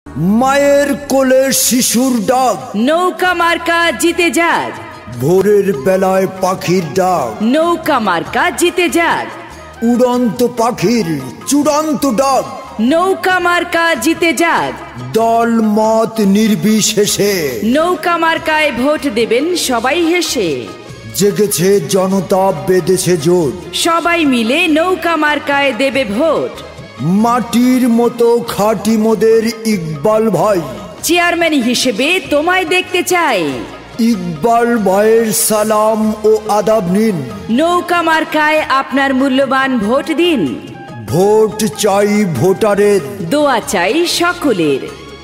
মায়ের কোলে শিশুর ডাক, নৌকা মার্কা জিতে যাক। ভোরের বেলায় পাখির ডাক, নৌকা মার্কা জিতে যাক। উড়ন্ত পাখির চূড়ান্ত ডাক, নৌকা মার্কা জিতে যাক। দল মত নির্বিশেষে নৌকা মার্কায় ভোট দেবেন সবাই হেসে। জেগেছে জনতা, বেঁধেছে জোট, সবাই মিলে নৌকা মার্কায় দেবে ভোট। মাটির মতো খাঁটি মোদের ইকবাল ভাই, চেয়ারম্যান হিসেবে তোমায় দেখতে চাই। ইকবাল ভাইয়ের সালাম ও আদাব নিন, নৌকা মার্কায় আপনার মূল্যবান ভোট দিন। ভোট চাই ভোটারের, দোয়া চাই সকলের।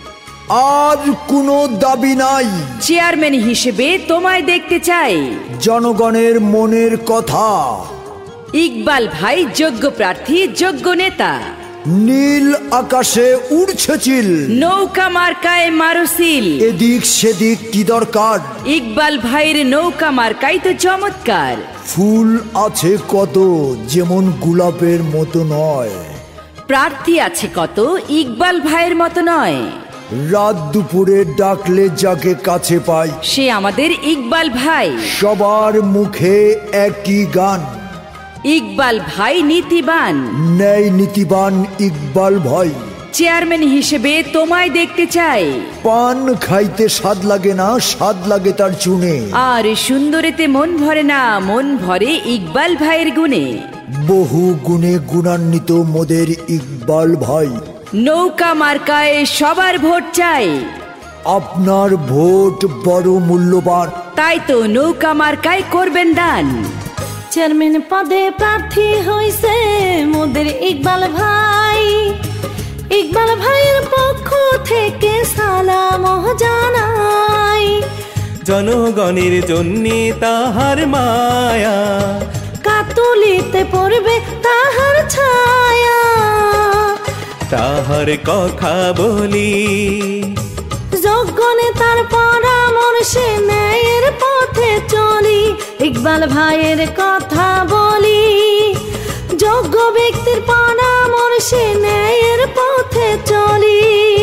আর কোনো দাবি নাই, চেয়ারম্যান হিসেবে তোমায় দেখতে চাই। জনগণের মনের কথা, ইকবাল ভাই যোগ্য প্রার্থী, যোগ্য নেতা। নীল আকাশে উড়ছে চিল, নৌকা মার্কায় মারুসিল। এদিক সেদিক কি দরকার, ইকবাল ভাইয়ের নৌকা মার্কাই তো চমৎকার। ফুল আছে কত, যেমন গোলাপের মতো নয়। প্রার্থী আছে কত, ইকবাল ভাইয়ের মতো নয়। রাত দুপুরে ডাকলে যাকে কাছে পাই, সে আমাদের ইকবাল ভাই। সবার মুখে একই গান, ইকবাল ভাই নীতিবান। ন্যায় নীতিবান ইকবাল ভাই। চেয়ারম্যান হিসেবে তোমায় দেখতে চাই। পান খাইতে স্বাদ লাগে না, স্বাদ লাগে তার চুনে। আর সুন্দরেতে মন ভরে না, মন ভরে ইকবাল ভাইয়ের গুণে। বহু গুণে গুণান্বিত মোদের ইকবাল ভাই। নৌকা মার্কায় সবার ভোট চাই। আপনার ভোট বড় মূল্যবান, তাই তো নৌকা মার্কায় করবেন দান। চেয়ারম্যান পদে প্রার্থী হইছে মোদের ইকবাল ভাই। ইকবাল ভাইয়ের পক্ষ থেকে সালাম জানাই। জনগণের জন্যে তাহার মায়া, কাতুলিতে পড়বে তাহার ছায়া। তাহার কথা বলি, যোগ্য নেতার পরামর্শে ন্যায়ের পথে চলি। ইকবাল ভাইয়ের কথা বলি, যোগ্য ব্যক্তির পরামর্শে ন্যায়ের পথে চলি।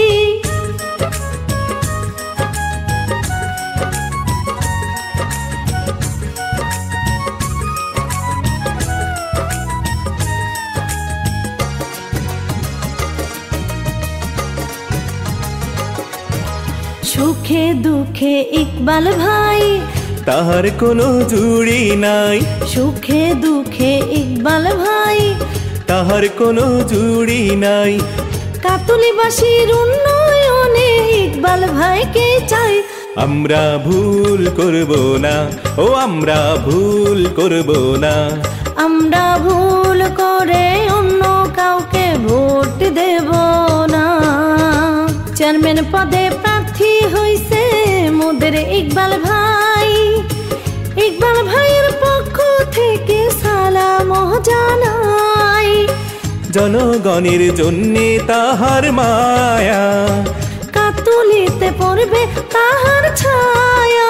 সুখে দুঃখে ইকবাল ভাই, তাহার কোনো জুড়ি নাই। সুখে দুঃখে ইকবাল ভাই, তাহার কোনো জুড়ি নাই। কাতুলিবাসীর উন্নয়নে ইকবাল ভাইকে চাই। আমরা ভুল করব না, ও আমরা ভুল করব না। আমরা ভুল করে অন্য কাউকে ভোট দেব না। চেয়ারম্যান পদে প্রার্থী হইছে মোদের ইকবাল ভাই। ইকবাল ভাইয়ের পক্ষ থেকে সালাম জানাই। জনগণের জন্যে তাহার মায়া, কাতুলিতে পড়বে তাহার ছায়া।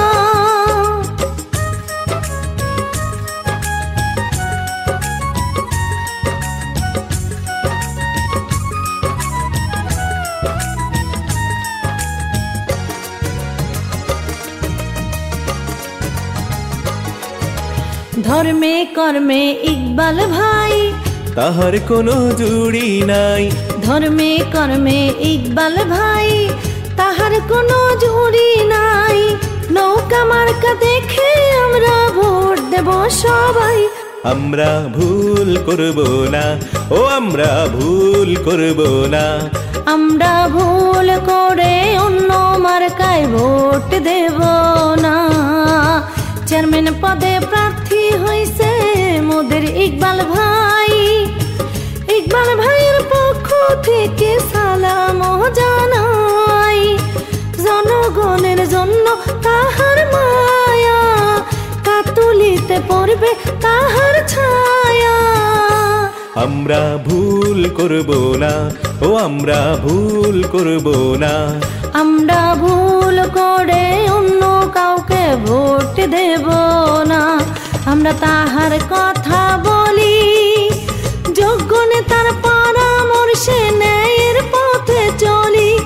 ধর্মে কর্মে ইকবাল ভাই, তাহার কোনো জুড়ি নাই। ধর্মে কর্মে ইকবাল ভাই, তাহার কোনো জুড়ি নাই। নৌকা মার্কা দেখে আমরা ভোট দেব সবাই। আমরা ভুল করব না, ও আমরা ভুল করব না। আমরা ভুল করে অন্য মার্কায় ভোট দেব না। চেয়ারম্যান পদে প্রার্থী হইছে মোদের ইকবাল ভাই। ইকবাল ভাইয়ের পক্ষ থেকে সালাম জানাই। জনগণের জন্য তাহার মায়া, কাতুলিতে পড়বে তাহার ছায়া। আমরা ভুল করব না, ও আমরা ভুল করব না। আমরা ভুল করে অন্য কাউকে ভোট দেব না। আমরা তাহার কথা বলি, যোগ্য নেতার পরামর্শে ন্যায়ের পথে চলি।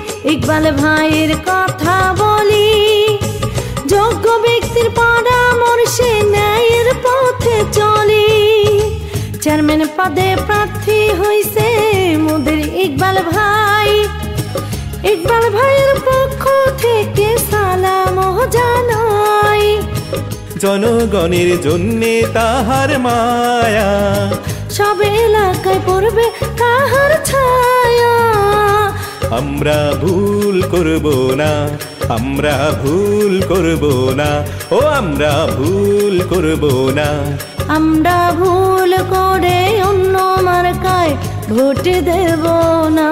ইকবাল ভাইয়ের কথা বলি, যোগ্য ব্যক্তির পরামর্শে ন্যায়ের পথে চলি। চেয়ারম্যান পদে প্রার্থী হইছে মোদের ইকবাল ভাই, ইকবাল ভাইয়ের পক্ষ থেকে সালাম জানাই। জনগণের জন্যে তাহার মায়া, সব এলাকায় পড়বে তাহার ছায়া। আমরা ভুল করব না, আমরা ভুল করব না, ও আমরা ভুল করব না। আমরা ভুল করে অন্য মার্কায় ভোট দেব না।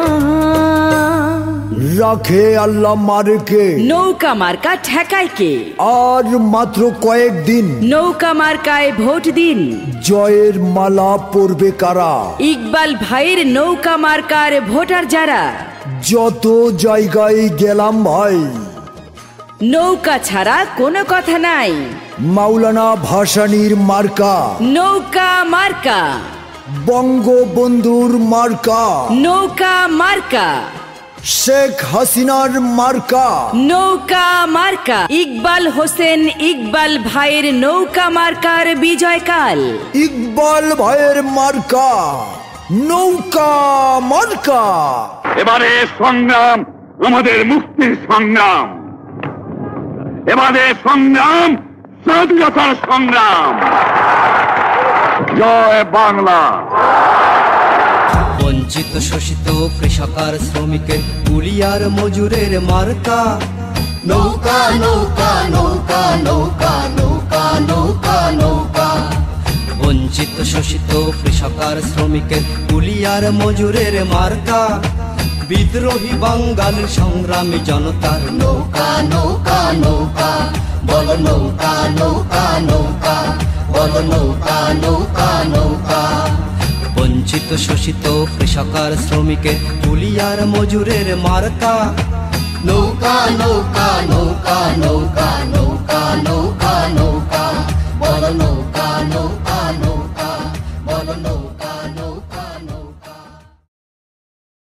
রাখে আল্লাহ মার্কে, নৌকা মার্কা ঠেকায় কে? আর মাত্র কয়েকদিন, নৌকা মার্কায় ভোট দিন। জয়ের মালা পরবে কারা? ইকবাল ভাইয়ের নৌকা মার্কার ভোটার যারা। যত জায়গায় গেলাম ভাই, নৌকা ছাড়া কোনো কথা নাই। মাওলানা ভাসানীর মার্কা, নৌকা মার্কা। বঙ্গবন্ধুর মার্কা, নৌকা মার্কা। শেখ হাসিনার মার্কা, নৌকা মার্কা। ইকবাল হোসেন ইকবাল ভাইয়ের নৌকা মার্কার বিজয়কাল। ইকবাল ভাইয়ের মার্কা, নৌকা মার্কা। এবারে সংগ্রাম আমাদের মুক্তির সংগ্রাম, এবারে সংগ্রাম স্বাধীনতার সংগ্রাম। জয় বাংলা। বঞ্চিত শোষিত কৃষক আর শ্রমিকের কুলি আর মজুরের মার্কা। নৌকা নৌকা নৌকা নৌকা নৌকা নৌকা নৌকা। বঞ্চিত শোষিত কৃষক আর শ্রমিকের কুলি আর মজুরের মার্কা। বিদ্রোহী বাঙালির সংগ্রামী জনতার নৌকা নৌকা নৌকা। বলো নৌকা নৌকা নৌকা, বলো নৌকা নৌকা নৌকা। বঞ্চিত শোষিত কৃষক আর শ্রমিকের কুলি আর মজুরের মার্কা। নৌকা নৌকা নৌকা নৌকা নৌকা নৌকা নৌকা, বলো নৌকা।